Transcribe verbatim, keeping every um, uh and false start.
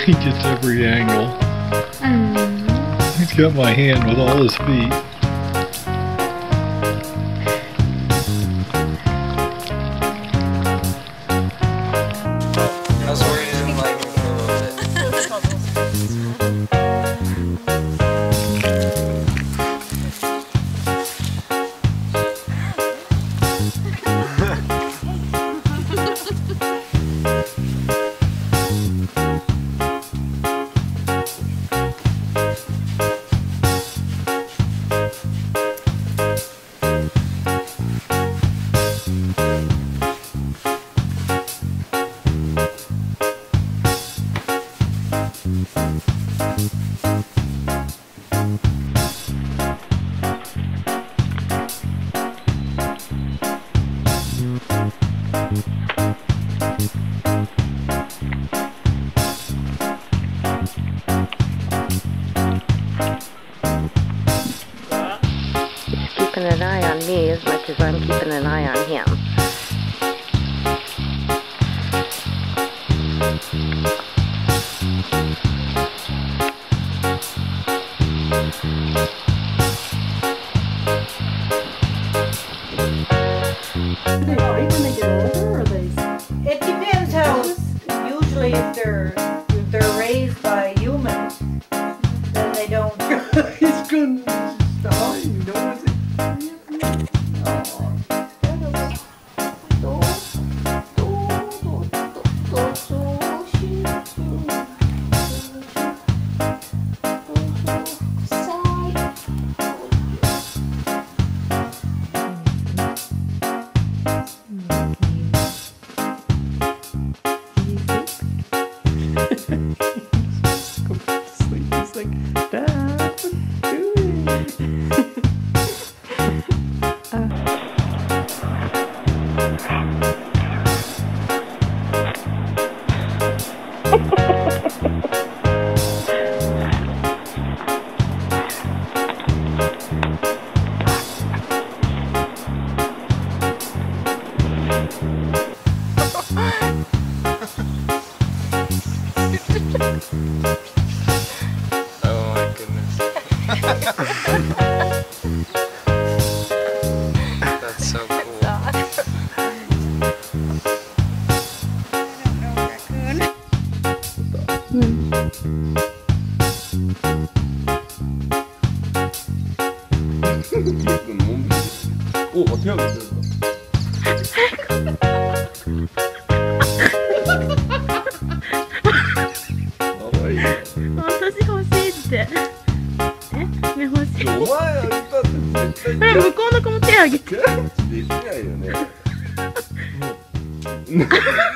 He gets every angle. Mm. He's got my hand with all his feet. I was worried he didn't like me for a little bit. Keeping an eye on me as much as I'm keeping an eye on him. Do they fight when they get older, or they? It depends how. Usually, if they're if they're raised by humans, then they don't. He's gonna die. You notice it? He's like, Dad, what are you doing? Oh my goodness. That's so cool. 오, 어떻게 하고 있어요? 私欲しいってえ目欲しいお前は言ったって絶対ほら向こうの子も手あげてキャッチできないよね。